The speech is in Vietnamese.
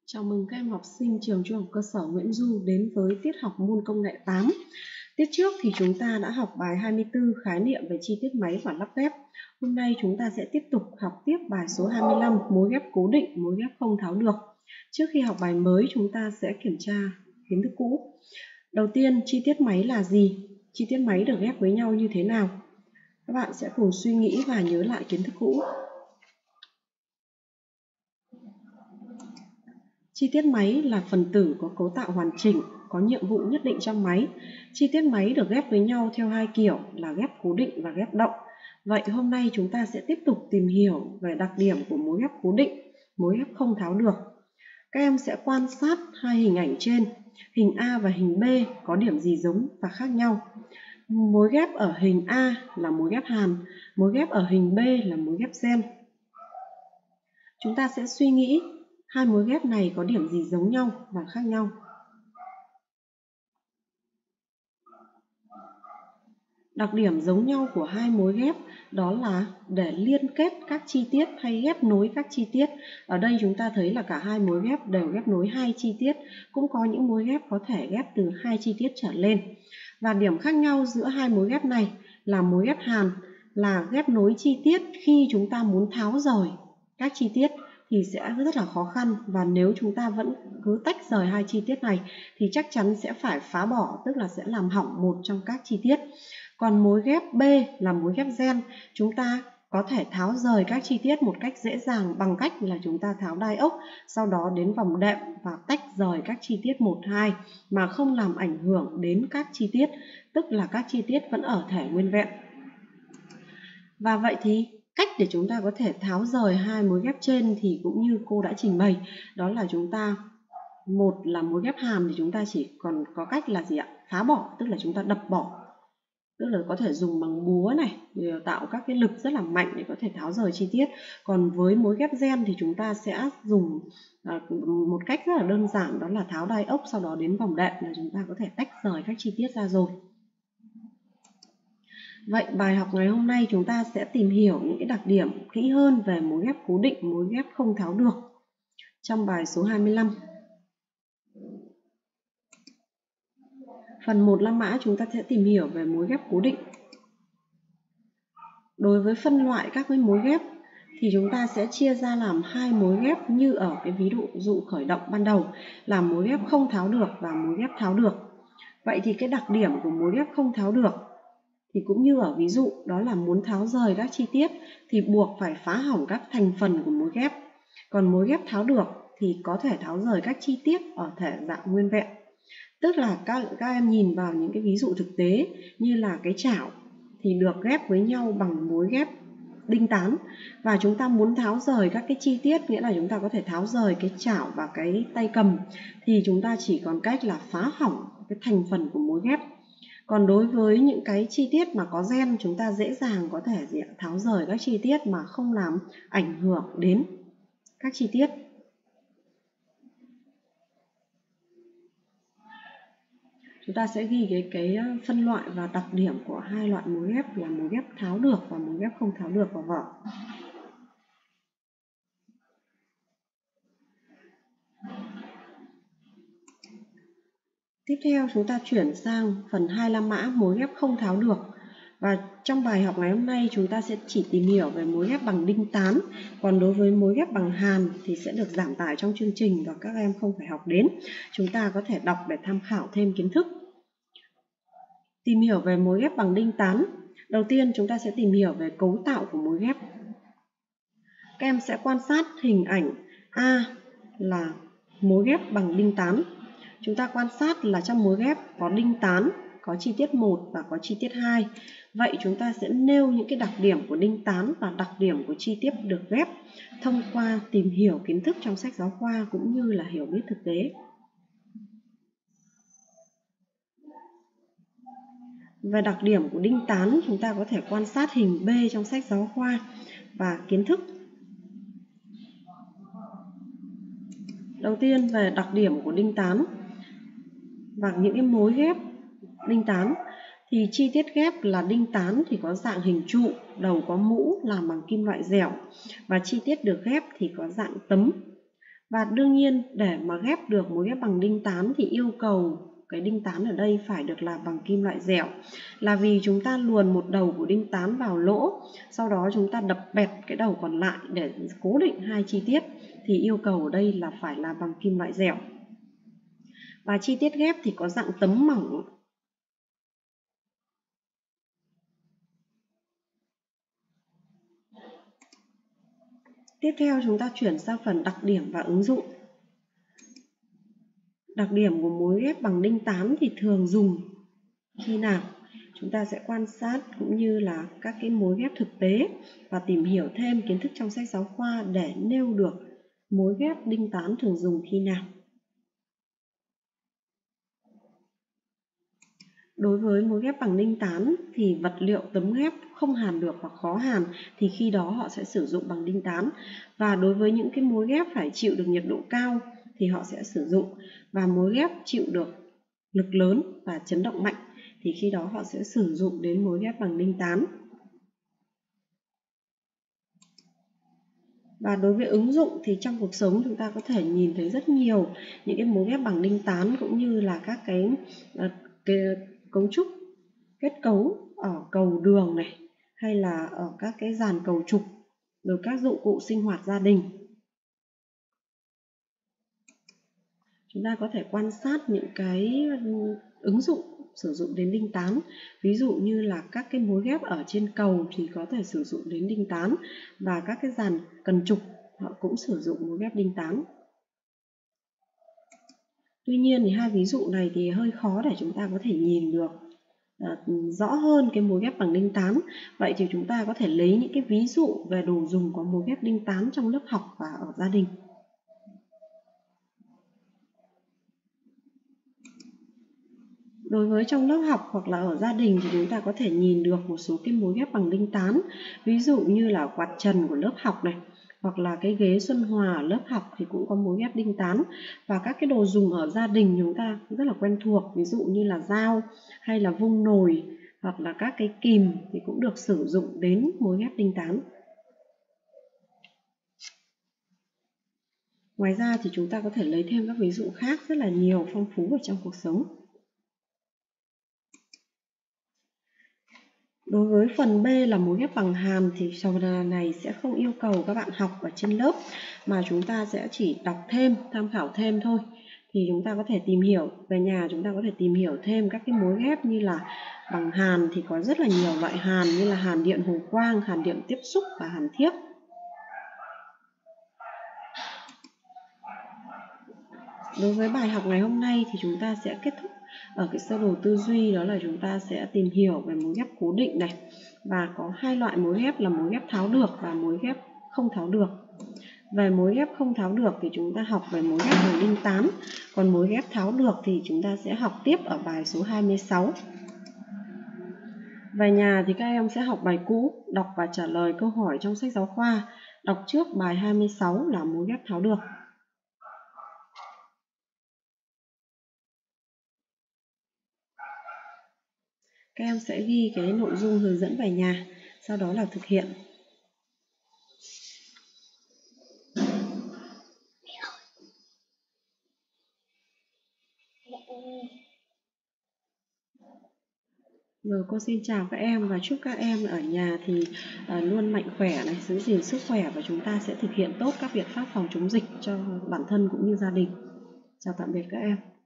Chào mừng các em học sinh trường Trung học cơ sở Nguyễn Du đến với tiết học môn công nghệ 8. Tiết trước thì chúng ta đã học bài 24 khái niệm về chi tiết máy và lắp ghép. Hôm nay chúng ta sẽ tiếp tục học tiếp bài số 25 mối ghép cố định, mối ghép không tháo được. Trước khi học bài mới chúng ta sẽ kiểm tra kiến thức cũ. Đầu tiên, chi tiết máy là gì? Chi tiết máy được ghép với nhau như thế nào? Các bạn sẽ cùng suy nghĩ và nhớ lại kiến thức cũ. Chi tiết máy là phần tử có cấu tạo hoàn chỉnh, có nhiệm vụ nhất định trong máy. Chi tiết máy được ghép với nhau theo hai kiểu là ghép cố định và ghép động. Vậy hôm nay chúng ta sẽ tiếp tục tìm hiểu về đặc điểm của mối ghép cố định, mối ghép không tháo được. Các em sẽ quan sát hai hình ảnh trên, hình A và hình B có điểm gì giống và khác nhau. Mối ghép ở hình A là mối ghép hàn, mối ghép ở hình B là mối ghép gen. Chúng ta sẽ suy nghĩ hai mối ghép này có điểm gì giống nhau và khác nhau. Đặc điểm giống nhau của hai mối ghép đó là để liên kết các chi tiết hay ghép nối các chi tiết. Ở đây chúng ta thấy là cả hai mối ghép đều ghép nối hai chi tiết, cũng có những mối ghép có thể ghép từ hai chi tiết trở lên. Và điểm khác nhau giữa hai mối ghép này là mối ghép hàn là ghép nối chi tiết khi chúng ta muốn tháo rời các chi tiết thì sẽ rất là khó khăn, và nếu chúng ta vẫn cứ tách rời hai chi tiết này thì chắc chắn sẽ phải phá bỏ, tức là sẽ làm hỏng một trong các chi tiết. Còn mối ghép B là mối ghép gen, chúng ta có thể tháo rời các chi tiết một cách dễ dàng bằng cách là chúng ta tháo đai ốc, sau đó đến vòng đệm và tách rời các chi tiết 1, 2 mà không làm ảnh hưởng đến các chi tiết, tức là các chi tiết vẫn ở thể nguyên vẹn. Và vậy thì cách để chúng ta có thể tháo rời hai mối ghép trên thì cũng như cô đã trình bày, đó là chúng ta, một là mối ghép hàn thì chúng ta chỉ còn có cách là gì ạ? Phá bỏ, tức là chúng ta đập bỏ, tức là có thể dùng bằng búa này để tạo các cái lực rất là mạnh để có thể tháo rời chi tiết. Còn với mối ghép gen thì chúng ta sẽ dùng một cách rất là đơn giản, đó là tháo đai ốc, sau đó đến vòng đệm là chúng ta có thể tách rời các chi tiết ra rồi. Vậy bài học ngày hôm nay chúng ta sẽ tìm hiểu những cái đặc điểm kỹ hơn về mối ghép cố định, mối ghép không tháo được trong bài số 25. Phần 1 la mã chúng ta sẽ tìm hiểu về mối ghép cố định. Đối với phân loại các cái mối ghép thì chúng ta sẽ chia ra làm hai mối ghép như ở cái ví dụ khởi động ban đầu là mối ghép không tháo được và mối ghép tháo được. Vậy thì cái đặc điểm của mối ghép không tháo được thì cũng như ở ví dụ, đó là muốn tháo rời các chi tiết thì buộc phải phá hỏng các thành phần của mối ghép. Còn mối ghép tháo được thì có thể tháo rời các chi tiết ở thể dạng nguyên vẹn. Tức là các em nhìn vào những cái ví dụ thực tế như là cái chảo thì được ghép với nhau bằng mối ghép đinh tán, và chúng ta muốn tháo rời các cái chi tiết, nghĩa là chúng ta có thể tháo rời cái chảo và cái tay cầm, thì chúng ta chỉ còn cách là phá hỏng cái thành phần của mối ghép. Còn đối với những cái chi tiết mà có gen, chúng ta dễ dàng có thể tháo rời các chi tiết mà không làm ảnh hưởng đến các chi tiết. Chúng ta sẽ ghi cái phân loại và đặc điểm của hai loại mối ghép là mối ghép tháo được và mối ghép không tháo được vào vở. Tiếp theo chúng ta chuyển sang phần 2 la mã mối ghép không tháo được. Và trong bài học ngày hôm nay chúng ta sẽ chỉ tìm hiểu về mối ghép bằng đinh tán. Còn đối với mối ghép bằng hàn thì sẽ được giảm tải trong chương trình và các em không phải học đến. Chúng ta có thể đọc để tham khảo thêm kiến thức. Tìm hiểu về mối ghép bằng đinh tán. Đầu tiên chúng ta sẽ tìm hiểu về cấu tạo của mối ghép. Các em sẽ quan sát hình ảnh A là mối ghép bằng đinh tán. Chúng ta quan sát là trong mối ghép có đinh tán, có chi tiết 1 và có chi tiết 2. Vậy chúng ta sẽ nêu những cái đặc điểm của đinh tán và đặc điểm của chi tiết được ghép thông qua tìm hiểu kiến thức trong sách giáo khoa cũng như là hiểu biết thực tế. Về đặc điểm của đinh tán, chúng ta có thể quan sát hình B trong sách giáo khoa và kiến thức. Đầu tiên về đặc điểm của đinh tán và những cái mối ghép đinh tán thì chi tiết ghép là đinh tán thì có dạng hình trụ, đầu có mũ làm bằng kim loại dẻo, và chi tiết được ghép thì có dạng tấm. Và đương nhiên để mà ghép được mối ghép bằng đinh tán thì yêu cầu cái đinh tán ở đây phải được làm bằng kim loại dẻo, là vì chúng ta luồn một đầu của đinh tán vào lỗ, sau đó chúng ta đập bẹt cái đầu còn lại để cố định hai chi tiết, thì yêu cầu ở đây là phải làm bằng kim loại dẻo. Và chi tiết ghép thì có dạng tấm mỏng. Tiếp theo chúng ta chuyển sang phần đặc điểm và ứng dụng. Đặc điểm của mối ghép bằng đinh tán thì thường dùng khi nào? Chúng ta sẽ quan sát cũng như là các cái mối ghép thực tế và tìm hiểu thêm kiến thức trong sách giáo khoa để nêu được mối ghép đinh tán thường dùng khi nào. Đối với mối ghép bằng đinh tán thì vật liệu tấm ghép không hàn được hoặc khó hàn thì khi đó họ sẽ sử dụng bằng đinh tán. Và đối với những cái mối ghép phải chịu được nhiệt độ cao thì họ sẽ sử dụng, và mối ghép chịu được lực lớn và chấn động mạnh thì khi đó họ sẽ sử dụng đến mối ghép bằng đinh tán. Và đối với ứng dụng thì trong cuộc sống chúng ta có thể nhìn thấy rất nhiều những cái mối ghép bằng đinh tán, cũng như là các cái cấu trúc kết cấu ở cầu đường này, hay là ở các cái dàn cầu trục, rồi các dụng cụ sinh hoạt gia đình. Chúng ta có thể quan sát những cái ứng dụng sử dụng đến đinh tán. Ví dụ như là các cái mối ghép ở trên cầu thì có thể sử dụng đến đinh tán, và các cái dàn cần trục họ cũng sử dụng mối ghép đinh tán. Tuy nhiên thì hai ví dụ này thì hơi khó để chúng ta có thể nhìn được rõ hơn cái mối ghép bằng đinh tán. Vậy thì chúng ta có thể lấy những cái ví dụ về đồ dùng có mối ghép đinh tán trong lớp học và ở gia đình. Đối với trong lớp học hoặc là ở gia đình thì chúng ta có thể nhìn được một số cái mối ghép bằng đinh tán. Ví dụ như là quạt trần của lớp học này, hoặc là cái ghế Xuân Hòa ở lớp học thì cũng có mối ghép đinh tán. Và các cái đồ dùng ở gia đình chúng ta rất là quen thuộc, ví dụ như là dao hay là vung nồi, hoặc là các cái kìm thì cũng được sử dụng đến mối ghép đinh tán. Ngoài ra thì chúng ta có thể lấy thêm các ví dụ khác rất là nhiều, phong phú ở trong cuộc sống. Đối với phần B là mối ghép bằng hàn thì phần này sẽ không yêu cầu các bạn học ở trên lớp, mà chúng ta sẽ chỉ đọc thêm, tham khảo thêm thôi. Thì chúng ta có thể tìm hiểu, về nhà chúng ta có thể tìm hiểu thêm các cái mối ghép như là bằng hàn thì có rất là nhiều loại hàn, như là hàn điện hồ quang, hàn điện tiếp xúc và hàn thiếc. Đối với bài học ngày hôm nay thì chúng ta sẽ kết thúc ở cái sơ đồ tư duy, đó là chúng ta sẽ tìm hiểu về mối ghép cố định này, và có hai loại mối ghép là mối ghép tháo được và mối ghép không tháo được. Về mối ghép không tháo được thì chúng ta học về mối ghép bằng đinh tán, còn mối ghép tháo được thì chúng ta sẽ học tiếp ở bài số 26. Về nhà thì các em sẽ học bài cũ, đọc và trả lời câu hỏi trong sách giáo khoa. Đọc trước bài 26 là mối ghép tháo được. Các em sẽ ghi cái nội dung hướng dẫn về nhà, sau đó là thực hiện. Rồi cô xin chào các em và chúc các em ở nhà thì luôn mạnh khỏe này, giữ gìn sức khỏe, và chúng ta sẽ thực hiện tốt các biện pháp phòng chống dịch cho bản thân cũng như gia đình. Chào tạm biệt các em.